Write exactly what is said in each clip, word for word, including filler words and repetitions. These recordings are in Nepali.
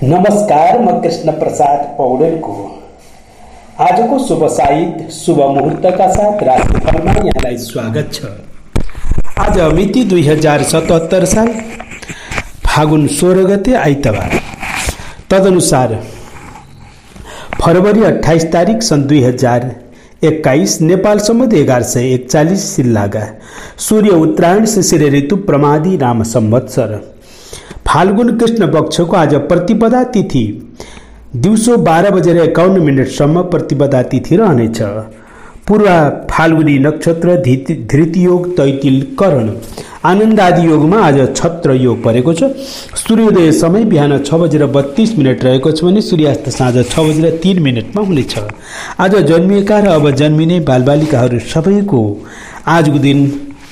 नमस्कार, म कृष्ण प्रसाद पौडेलको आजको शुभ साहित्य शुभ मुहूर्तका साथ राशिफलमा यहाँलाई स्वागत छ। आज मिति दुई हजार सतहत्तर साल फागुन सोह्र गते आइतबार, तदनुसार फरवरी अट्ठाइस तारिक सन् दुई हजार एक्काइस नेपाल सम्वत एघार सय एकचालिस सिल्लागा सूर्य उत्तरायण शिशिर ऋतु प्रमादी नाम संवत्सर फाल्गुन कृष्ण पक्षको आज प्रतिपदा तिथि दिउँसो बाह्र बजेर एकाउन्न मिनटसम्म प्रतिपदा तिथि रहनेछ। पूर्व फाल्गुनी नक्षत्र धृति योग तैतिल करण आनन्द आदि योगमा आज छत्र योग परेको छ। सूर्योदय समय बिहान छ बजेर बत्तीस मिनट रहेको छ भने सूर्यास्त साँझ छ बजेर तीन मिनटमा हुनेछ। आज जन्मिएका र अब जन्मिने बालबालिकाहरू सबैको आजको दिन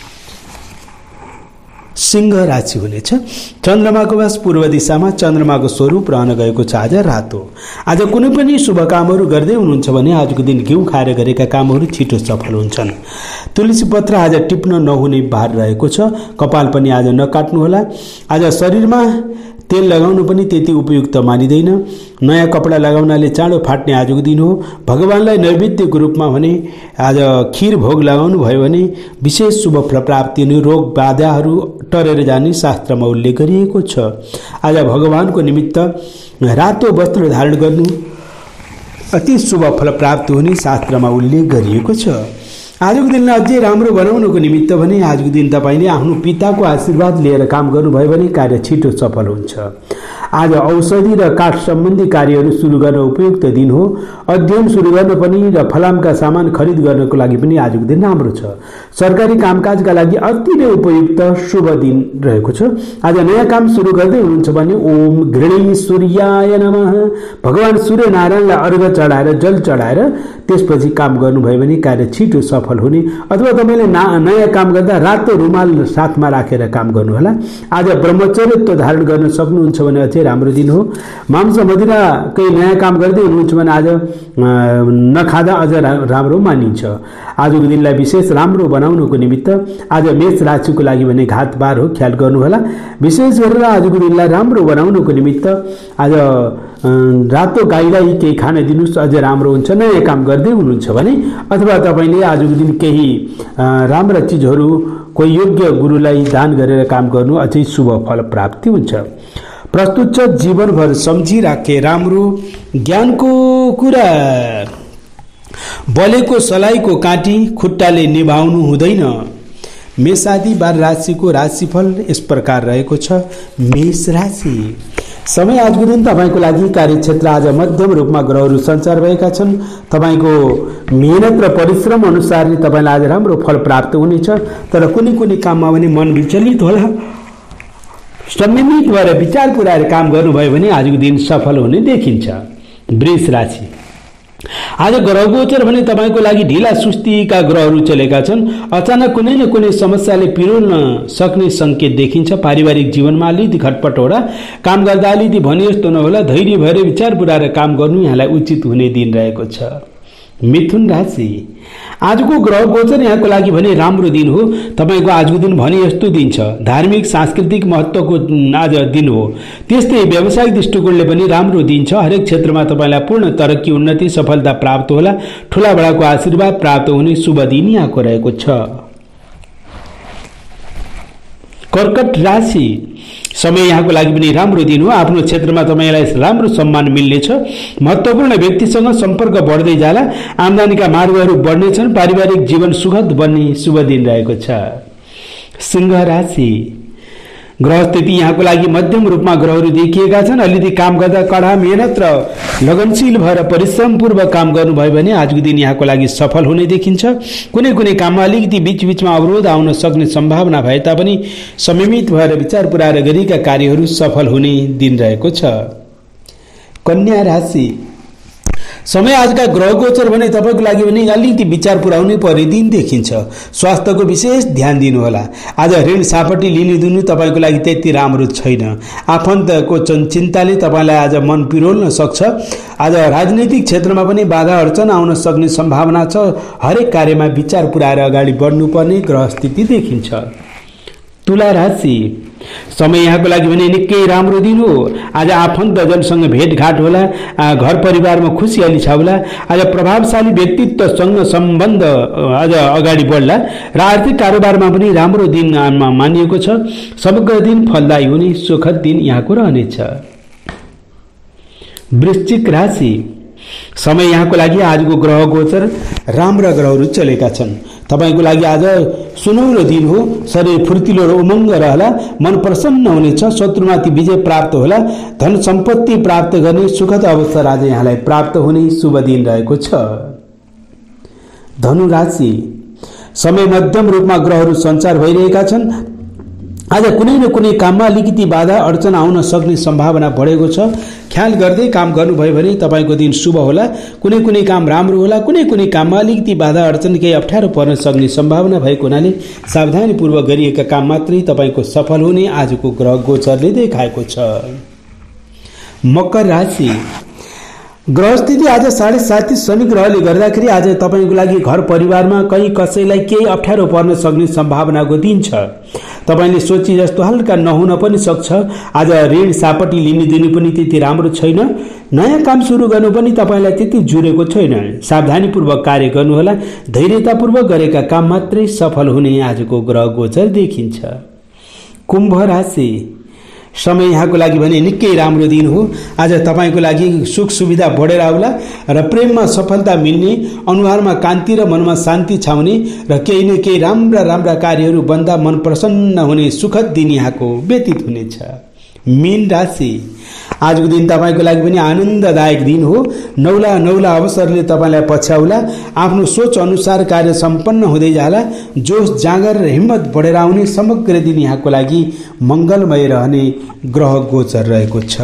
सिंह राशि हुनेछ। चन्द्रमाको वास पूर्व दिशामा चन्द्रमाको स्वरूप रहन गएको छ। आज रातो। आज कुनै पनि शुभ कामहरू गर्दै हुनुहुन्छ भने आजको दिन घिउ खाएर गरेका कामहरू छिटो सफल हुन्छन्। तुलसी पत्र आज टिप्न नहुने भार रहेको छ। कपाल पनि आज नकाट्नुहोला। आज शरीरमा तेल लगाउनु पनि त्यति उपयुक्त मानिँदैन। नयाँ कपडा लगाउनाले चाँडो फाट्ने आजको दिन हो। भगवानलाई नैवेद्यको रूपमा भने आज खीर भोग लगाउनु भयो भने विशेष शुभ फल प्राप्ति हुने, रोग बाधाहरू टरेर जाने शास्त्रमा उल्लेख गरिएको छ। आज भगवानको निमित्त रातो वस्त्र धारण गर्नु अति शुभ फल प्राप्त हुने शास्त्रमा उल्लेख गरिएको छ। आजको दिनलाई अझै राम्रो बनाउनको निमित्त भने आजको दिन तपाईँले आफ्नो पिताको आशीर्वाद लिएर काम गर्नुभयो भने कार्य छिटो सफल हुन्छ। आज औषधि र काठ सम्बन्धी कार्यहरू सुरु गर्न उपयुक्त दिन हो। अध्ययन सुरु गर्न पनि र फलामका सामान खरिद गर्नको लागि पनि आजको दिन राम्रो छ। सरकारी कामकाजका लागि अति नै उपयुक्त शुभ दिन रहेको छ। आज नयाँ काम सुरु गर्दै हुनुहुन्छ भने ओम घृणी सूर्याय नमः भगवान सूर्य नारायणलाई अर्घ चढाएर जल चढाएर त्यसपछि काम गर्नुभयो भने कार्य छिटो सफल हुने। अथवा तपाईँले नयाँ काम गर्दा रातो रुमाल साथमा राखेर काम गर्नुहोला। आज ब्रह्मचर्यत्व धारण गर्न सक्नुहुन्छ भने अझै राम्रो दिन हो। मांस मदिराकै नयाँ काम गर्दै हुनुहुन्छ भने आज नखाँदा अझ राम्रो मानिन्छ। आजको दिनलाई विशेष राम्रो बनाउनको निमित्त आज मेष राशिको लागि भने घात बार हो, ख्याल गर्नुहोला। विशेष गरेर आजको दिनलाई राम्रो बनाउनको निमित्त आज रातो गाईलाई केही खान दिनुहोस्, अझ राम्रो हुन्छ। नयाँ काम गर्दै हुनुहुन्छ भने अथवा तपाईँले आजको दिन केही राम्रा चिजहरू कोही योग्य गुरुलाई दान गरेर काम गर्नु अझै शुभ फल प्राप्ति हुन्छ। प्रस्तुत छ जीवनभर सम्झिराखे राम्रो ज्ञानको कुरा। बलेको सलाइको काँटी खुट्टाले निभाउनु हुँदैन। मेषादि बार राशिको राशिफल यस प्रकार रहेको छ। मेष राशि समय आजको दिन तपाईँको लागि कार्यक्षेत्र आज मध्यम रूपमा ग्रहहरू सञ्चार भएका छन्। तपाईँको मेहनत र परिश्रम अनुसार नै तपाईँलाई आज राम्रो फल प्राप्त हुनेछ। तर कुनै कुनै काममा पनि मन विचलित होला। संयमित भएर विचार पुर्याएर काम गर्नुभयो भने आजको दिन सफल हुने देखिन्छ। वृष राशि आज ग्रह गोचर भने तपाईँको लागि ढिला सुस्तीका ग्रहहरू चलेका छन्। अचानक कुनै न कुनै समस्याले पिरोल्न सक्ने संकेत देखिन्छ। पारिवारिक जीवनमा अलिकति खटपट होला। काम गर्दा अलिकति भने जस्तो नहोला। धैर्य भएर विचार पुर्याएर काम गर्नु यहाँलाई उचित हुने दिन रहेको छ। मिथुन राशि आजको ग्रह गोचर यहाँको लागि भने राम्रो दिन हो। तपाईँको आजको दिन भने यस्तो दिन छ। धार्मिक सांस्कृतिक महत्त्वको आज दिन हो। त्यस्तै व्यावसायिक दृष्टिकोणले पनि राम्रो दिन छ। हरेक क्षेत्रमा तपाईँलाई पूर्ण तरक्की, उन्नति, सफलता प्राप्त होला। ठुला बडाको आशीर्वाद प्राप्त हुने शुभ दिन यहाँको रहेको छ। कर्कट राशि समय यहाँको लागि पनि राम्रो दिन हो। आफ्नो क्षेत्रमा तपाईँलाई राम्रो सम्मान मिल्नेछ। महत्त्वपूर्ण व्यक्तिसँग सम्पर्क बढ्दै जाला। आम्दानीका मार्गहरू बढ्नेछन्। पारिवारिक जीवन सुखद बन्ने शुभ दिन रहेको छ। सिंह राशि ग्रह स्थिति यहाँको लागि मध्यम रूपमा ग्रहहरू देखिएका छन्। अलिकति काम गर्दा कडा मेहनत र लगनशील भएर परिश्रमपूर्वक काम गर्नुभयो भने आजको दिन यहाँको लागि सफल हुने देखिन्छ। कुनै कुनै काममा अलिकति बीचबीचमा अवरोध आउन सक्ने सम्भावना भए तापनि संयमित भएर विचार पुर्याएर गरेका कार्यहरू सफल हुने दिन रहेको छ। कन्या राशि समय आजका ग्रह गोचर भने तपाईँको लागि भने अलिकति विचार पुर्याउनै पर्ने दिन देखिन्छ। स्वास्थ्यको विशेष ध्यान दिनुहोला। आज ऋण सापट्टि लिने दिनु तपाईँको लागि त्यति राम्रो छैन। आफन्तको चिन्ताले तपाईँलाई आज मन पिरोल्न सक्छ। आज राजनैतिक क्षेत्रमा पनि बाधा अडचन आउन सक्ने सम्भावना छ। हरेक कार्यमा विचार पुर्याएर अगाडि बढ्नुपर्ने ग्रह स्थिति देखिन्छ। तुला राशि समय यहाँको लागि भने निकै राम्रो दिन हो। आज आफन्तजनसँग भेटघाट होला, घर परिवारमा खुसियाली छ होला। आज प्रभावशाली व्यक्तित्वसँग सम्बन्ध आज अगाडि बढ्ला र आर्थिक कारोबारमा पनि राम्रो दिन मानिएको छ। समग्र दिन फलदायी हुने सुखद दिन यहाँको रहनेछ। वृश्चिक राशि, समय यहाँको लागि आजको ग्रह गोचर राम्रा ग्रहहरू चलेका छन्। तपाईको लागि आज सुनौलो दिन हो। शरीर फुर्तिलो र उमङ्ग रहला, मन प्रसन्न हुनेछ, शत्रुमाथि विजय प्राप्त होला, धन सम्पत्ति प्राप्त गर्ने सुखद अवसर आज यहाँलाई प्राप्त हुने शुभ दिन रहेको छ। धनु राशि, समय मध्यम रूपमा ग्रहहरू सञ्चार भइरहेका छन्। आज कुनै न कुनै काममा अलिकति बाधा अडचन आउन सक्ने सम्भावना बढेको छ। ख्याल गर्दै काम गर्नुभयो भने तपाईको दिन शुभ होला। कुनै कुनै काम राम्रो होला, कुनै कुनै काममा अलिकति बाधा अडचन केही अप्ठ्यारो पर्न सक्ने सम्भावना भएको हुनाले सावधानीपूर्वक गरिएका काम मात्रै तपाईको सफल हुने आजको ग्रह गोचरले देखाएको छ। मकर राशि, ग्रह स्थिति आज साढे साथी शनि ग्रहले गर्दाखेरि आज तपाईको लागि घर परिवारमा कहीँ कसैलाई केही अप्ठ्यारो पर्न सक्ने सम्भावनाको दिन छ। तपाईले सोचे जस्तो हल्का नहुन पनि सक्छ। आज ऋण सापटी लिने दिनु पनि त्यति राम्रो छैन। नयाँ काम सुरु गर्नु पनि तपाईलाई त्यति जुरेको छैन। सावधानीपूर्वक कार्य गर्नुहोला। धैर्यतापूर्वक गरेका काम मात्रै सफल हुने आजको ग्रह गोचर देखिन्छ। कुम्भ राशि, समय यहाँको लागि भने निकै राम्रो दिन हो। आज तपाईको लागि सुख सुविधा बढेर आउला र प्रेममा सफलता मिल्ने, अनुहारमा कान्ति र मनमा शान्ति छाउने र केही न केही राम्रा राम्रा कार्यहरू बन्दा मन प्रसन्न हुने सुखद दिन यहाँको व्यतीत हुनेछ। मीन राशि, आजको दिन तपाईको लागि पनि आनन्ददायक दिन हो। नौला नौला अवसरले तपाईलाई पछ्याउला। आफ्नो सोच अनुसार कार्य सम्पन्न हुँदै जाला। जोश जाँगर र हिम्मत बढेर आउने समग्र दिन यहाँको लागि मंगलमय रहने ग्रह गोचर रहेको छ।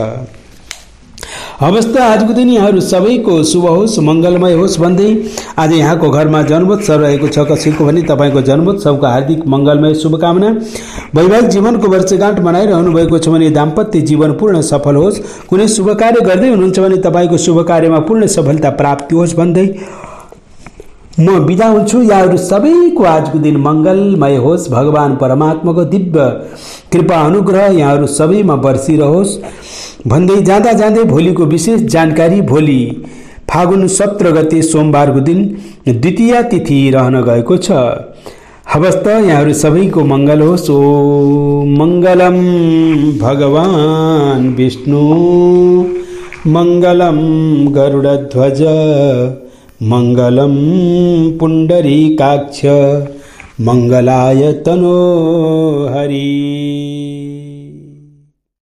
अवस्था आजको दिन यहाँहरू सबैको शुभ होस्, मंगलमय होस् भन्दै आज यहाँको घरमा जन्मोत्सव रहेको छ। कसैको भने तपाईको जन्मोत्सवको हार्दिक मंगलमय शुभकामना। वैवाहिक जीवनको वर्षगाँठ मनाइरहनु भएको छ भने दाम्पत्य जीवन पूर्ण सफल होस्। कुनै शुभ कार्य गर्दै हुनुहुन्छ भने तपाईको शुभ कार्यमा पूर्ण सफलता प्राप्ति होस् भन्दै म बिदा हुन्छु। यहाँहरू सबैको आजको दिन मंगलमय होस्। भगवान परमात्माको दिव्य कृपा अनुग्रह यहाँहरू सबैमा बर्सिरहोस् भन्दै जाँदा जाँदै भोलिको विशेष जानकारी। भोलि फागुन सत्र गते सोमबारको दिन द्वितीय तिथि रहन गएको छ। हवस्त यहाँहरू सबैको मंगल होस्। ओम मंगलम भगवान विष्णु, मंगलम गरुडध्वज, मंगलम पुंडरीकाक्ष, मंगलाय तनो हरि।